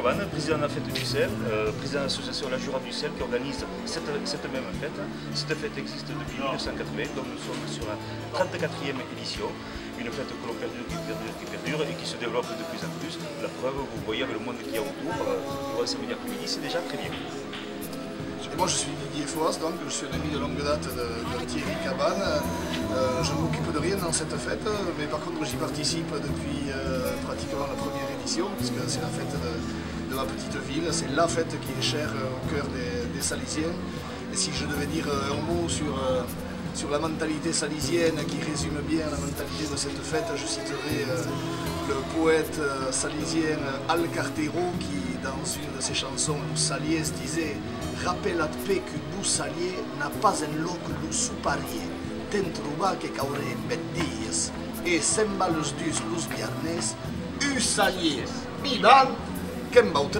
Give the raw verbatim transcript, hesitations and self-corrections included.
Cabane, président de la fête du sel, euh, président de l'association La Jura du sel qui organise cette, cette même fête. Cette fête existe depuis mille neuf cent quatre-vingts, donc nous sommes sur la trente-quatrième édition. Une fête que l'on perdure, qui perdure, qui perdure et qui se développe de plus en plus. La preuve, vous voyez avec le monde qu'il y a autour, euh, durant ce samedi après-midi, c'est déjà très bien. Et moi je suis Didier Foas, donc je suis un ami de longue date de, de Thierry Cabane. Euh, je ne m'occupe de rien dans cette fête, mais par contre j'y participe depuis euh, pratiquement la première édition, puisque c'est la fête de, de ma petite ville, c'est la fête qui est chère au cœur des, des Salisiens. Et si je devais dire un mot sur, euh, sur la mentalité salisienne qui résume bien la mentalité de cette fête, je citerai euh, le poète euh, salisien Al Cartero qui, dans une de ses chansons, Los Saliers, disait « Rappellat pe que bu salier n'a pas un loc lu suparier, ten trobar que caure bet dies, et sembla los dus los viernes, u saliers, vivan, qu'en bau tres ».